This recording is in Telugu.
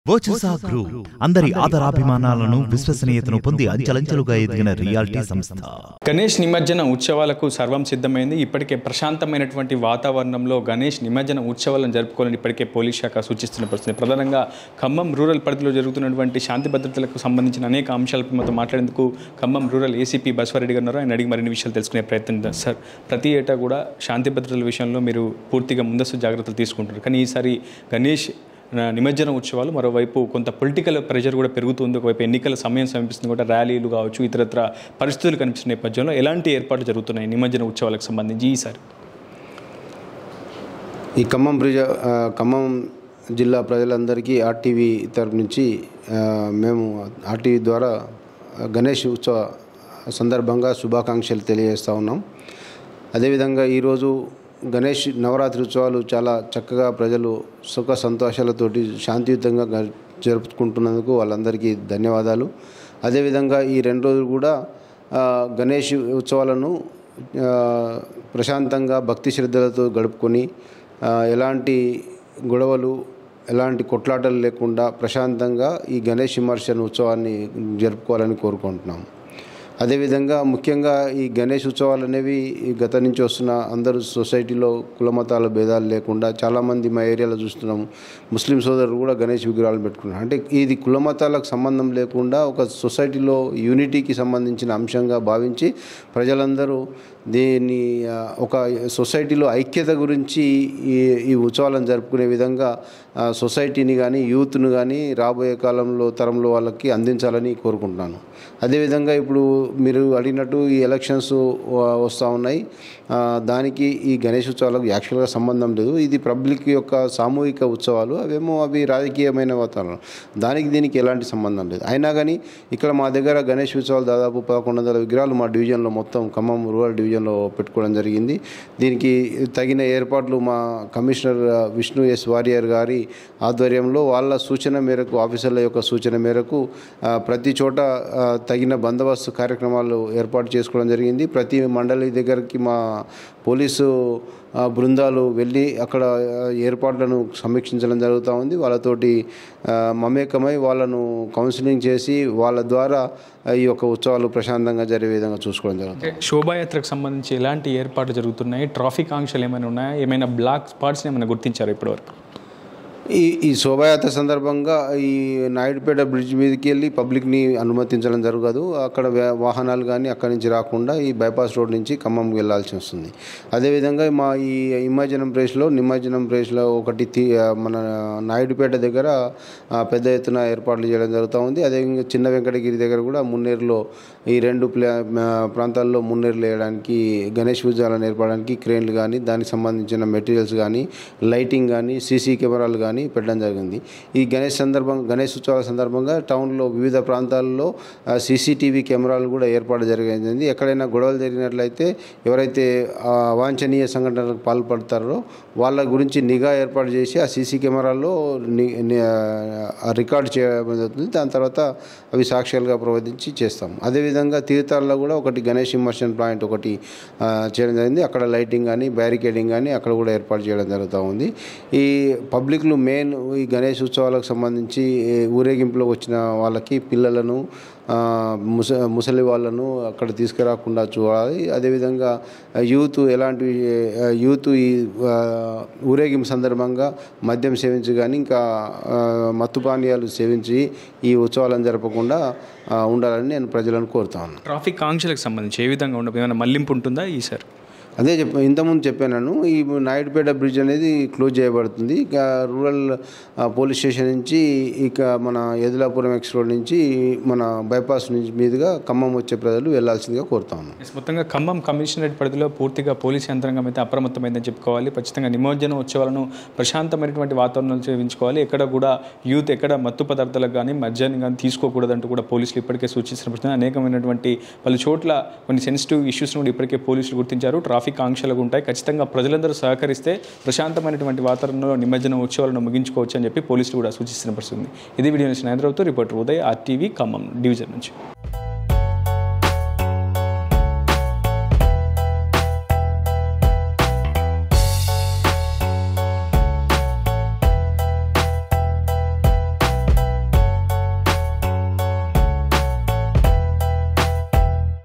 వర్చసా గ్రూప్ అందరి ఆదరాభిమానాలను విశ్వసనీయతను పొంది అంచెలంచెలుగా ఎదిగిన రియాలిటీ సంస్థ. గణేష్ నిమజ్జన ఉత్సవాలకు సర్వం సిద్ధమైంది. ఇప్పటికే ప్రశాంతమైనటువంటి వాతావరణంలో గణేష్ నిమజ్జన ఉత్సవాలను జరుపుకోవాలని ఇప్పటికే పోలీస్ శాఖ సూచిస్తున్న పరిస్థితి. ప్రధానంగా ఖమ్మం రూరల్ పరిధిలో జరుగుతున్నటువంటి శాంతి భద్రతలకు సంబంధించిన అనేక అంశాలపై మొత్తం మాట్లాడేందుకు ఖమ్మం రూరల్ ఏసీపీ బస్వారెడ్డి గారు ఉన్నారు. ఆయన అడిగి మరిన్ని విషయాలు తెలుసుకునే ప్రయత్నం చేద్దాం. సార్, ప్రతి ఏటా కూడా శాంతి భద్రతల విషయంలో మీరు పూర్తిగా ముందస్తు జాగ్రత్తలు తీసుకుంటారు, కానీ ఈసారి గణేష్ నిమజ్జన ఉత్సవాలు మరోవైపు కొంత పొలిటికల్ ప్రెషర్ కూడా పెరుగుతుంది. ఒకవైపు ఎన్నికల సమయం సమీపిస్తుంది కూడా, ర్యాలీలు కావచ్చు, ఇతరత్ర పరిస్థితులు కనిపిస్తున్న నేపథ్యంలో ఎలాంటి ఏర్పాట్లు జరుగుతున్నాయి నిమజ్జన ఉత్సవాలకు సంబంధించి ఈసారి? ఈ ఖమ్మం జిల్లా ప్రజలందరికీ ఆర్టీవీ తరపు నుంచి మేము ఆర్టీవీ ద్వారా గణేష్ ఉత్సవ సందర్భంగా శుభాకాంక్షలు తెలియజేస్తూ ఉన్నాం. అదేవిధంగా ఈరోజు గణేష్ నవరాత్రి ఉత్సవాలు చాలా చక్కగా ప్రజలు సుఖ సంతోషాలతోటి శాంతియుతంగా జరుపుకుంటున్నందుకు వాళ్ళందరికీ ధన్యవాదాలు. అదేవిధంగా ఈ 2 రోజులు కూడా గణేష్ ఉత్సవాలను ప్రశాంతంగా భక్తి శ్రద్ధలతో గడుపుకొని ఎలాంటి గొడవలు ఎలాంటి కొట్లాటలు లేకుండా ప్రశాంతంగా ఈ గణేష్ విమర్శన ఉత్సవాన్ని జరుపుకోవాలని కోరుకుంటున్నాం. అదేవిధంగా ముఖ్యంగా ఈ గణేష్ ఉత్సవాలు అనేవి గత నుంచి వస్తున్న అందరూ సొసైటీలో కులమతాల భేదాలు లేకుండా చాలామంది మా ఏరియాలో చూస్తున్నాము, ముస్లిం సోదరులు కూడా గణేష్ విగ్రహాలు పెట్టుకున్నారు. అంటే ఇది కులమతాలకు సంబంధం లేకుండా ఒక సొసైటీలో యూనిటీకి సంబంధించిన అంశంగా భావించి ప్రజలందరూ దీన్ని ఒక సొసైటీలో ఐక్యత గురించి ఈ ఉత్సవాలను జరుపుకునే విధంగా సొసైటీని కానీ యూత్ను కానీ రాబోయే తరంలో వాళ్ళకి అందించాలని కోరుకుంటున్నాను. అదేవిధంగా ఇప్పుడు మీరు అడిగినట్టు ఈ ఎలక్షన్స్ వస్తూ ఉన్నాయి, దానికి ఈ గణేష్ ఉత్సవాలకు యాక్చువల్గా సంబంధం లేదు. ఇది పబ్లిక్ యొక్క సామూహిక ఉత్సవాలు, అవి రాజకీయమైన వాతావరణం, దీనికి ఎలాంటి సంబంధం లేదు. అయినా కానీ ఇక్కడ మా దగ్గర గణేష్ ఉత్సవాలు దాదాపు 1100 విగ్రహాలు మా డివిజన్లో మొత్తం ఖమ్మం రూరల్ డివిజన్లో పెట్టుకోవడం జరిగింది. దీనికి తగిన ఏర్పాట్లు మా కమిషనర్ విష్ణు ఎస్ వారియర్ గారి ఆధ్వర్యంలో వాళ్ళ సూచన మేరకు, ఆఫీసర్ల యొక్క సూచన మేరకు ప్రతి చోట తగిన బందోబస్తు కార్యక్రమాలు ఏర్పాటు చేసుకోవడం జరిగింది. ప్రతి మండలి దగ్గరికి మా పోలీసు బృందాలు వెళ్ళి అక్కడ ఏర్పాట్లను సమీక్షించడం జరుగుతూ ఉంది. వాళ్ళతోటి మమేకమై వాళ్ళను కౌన్సిలింగ్ చేసి వాళ్ళ ద్వారా ఈ యొక్క ఉత్సవాలు ప్రశాంతంగా జరిగే విధంగా చూసుకోవడం జరుగుతుంది. శోభాయాత్రకు సంబంధించి ఎలాంటి ఏర్పాట్లు జరుగుతున్నాయి? ట్రాఫిక్ ఆంక్షలు ఏమైనా ఉన్నాయా? ఏమైనా బ్లాక్ స్పాట్స్ని ఏమైనా గుర్తించారు ఇప్పటివరకు? ఈ శోభాయాత్ర సందర్భంగా ఈ నాయుడుపేట బ్రిడ్జ్ మీదకి వెళ్ళి పబ్లిక్ని అనుమతించడం జరగదు. అక్కడ వాహనాలు కానీ అక్కడి నుంచి రాకుండా ఈ బైపాస్ రోడ్ నుంచి ఖమ్మంకి వెళ్ళాల్సి వస్తుంది. అదేవిధంగా మా ఈ నిమజ్జనం ప్లేస్లో ఒకటి మన నాయుడుపేట దగ్గర పెద్ద ఎత్తున ఏర్పాట్లు చేయడం జరుగుతూ ఉంది. అదేవిధంగా చిన్న వెంకటగిరి దగ్గర కూడా మున్నేరులో ఈ 2 ప్రాంతాల్లో మున్నేరులు వేయడానికి గణేష్ ఉత్సవాలను ఏర్పడడానికి క్రేన్లు కానీ దానికి సంబంధించిన మెటీరియల్స్ కానీ లైటింగ్ కానీ సీసీ కెమెరాలు కానీ పెట్టడం జరిగింది. ఈ గణేష్ ఉత్సవాల సందర్భంగా టౌన్లో వివిధ ప్రాంతాల్లో సీసీటీవీ కెమెరాలు కూడా ఏర్పాటు జరిగింది. ఎక్కడైనా గొడవలు జరిగినట్లయితే ఎవరైతే అవాంఛనీయ సంఘటనలకు పాల్పడతారో వాళ్ళ గురించి నిఘా ఏర్పాటు చేసి ఆ సీసీ కెమెరాల్లో రికార్డు చేయడం జరుగుతుంది. దాని తర్వాత అవి సాక్ష్యాలుగా ప్రవర్తించి చేస్తాం. అదేవిధంగా తీర్థాల్లో కూడా ఒకటి గణేష్ ఇమర్షన్ పాయింట్ ఒకటి చేయడం జరిగింది. అక్కడ లైటింగ్ కానీ బ్యారికేడింగ్ కానీ అక్కడ కూడా ఏర్పాటు చేయడం జరుగుతూ ఉంది. ఈ పబ్లిక్లు మెయిన్ ఈ గణేష్ ఉత్సవాలకు సంబంధించి ఊరేగింపులో వచ్చిన వాళ్ళకి పిల్లలను ముసలి వాళ్ళను అక్కడ తీసుకురాకుండా చూడాలి. అదేవిధంగా యూత్ ఈ ఊరేగింపు సందర్భంగా మద్యం సేవించి కానీ ఇంకా మత్తు పానీయాలు సేవించి ఈ ఉత్సవాలను జరపకుండా ఉండాలని నేను ప్రజలను కోరుతా ఉన్నాను. ట్రాఫిక్ ఆంక్షలకు సంబంధించి ఏ విధంగా ఉండదు, ఏమైనా మళ్లింపు ఉంటుందా ఈసారి? అదే ఇంతకుముందు చెప్పాను, ఈ నాయుడుపేట బ్రిడ్జ్ అనేది క్లోజ్ చేయబడుతుంది. ఇక రూరల్ పోలీస్ స్టేషన్ నుంచి ఇక మన ఎదిలాపురం ఎక్స్ రోడ్ నుంచి మన బైపాస్ నుంచి మీదుగా ఖమ్మం వచ్చే ప్రజలు వెళ్లాల్సిందిగా కోరుతా ఉన్నాం. మొత్తంగా ఖమ్మం కమిషనరేట్ పరిధిలో పూర్తిగా పోలీస్ యంత్రాంగం అయితే అప్రమత్తమైందని చెప్పుకోవాలి. ఖచ్చితంగా నిమజ్జన ఉత్సవాలను ప్రశాంతమైనటువంటి వాతావరణంలో సేవించుకోవాలి. ఎక్కడ కూడా యూత్ ఎక్కడ మత్తు పదార్థాలకు కానీ మద్యాన్ని కానీ తీసుకోకూడదంటూ కూడా పోలీసులు ఇప్పటికే సూచిస్తున్న అనేకమైనటువంటి పలు చోట్ల కొన్ని సెన్సిటివ్ ఇష్యూస్ కూడా ఇప్పటికే పోలీసులు గుర్తించారు. ట్రాఫిక్ ఆంక్షలు ఉంటాయి. ఖచ్చితంగా ప్రజలందరూ సహకరిస్తే ప్రశాంతమైనటువంటి వాతావరణంలో నిమజ్జన ఉత్సవాలను ముగించుకోవచ్చు అని చెప్పి పోలీసులు కూడా సూచిస్తున్న పరిస్థితి. ఇది వీడియో నుంచి హైదరాబాద్తో reporter Uday, RTV Khammam division నుంచి.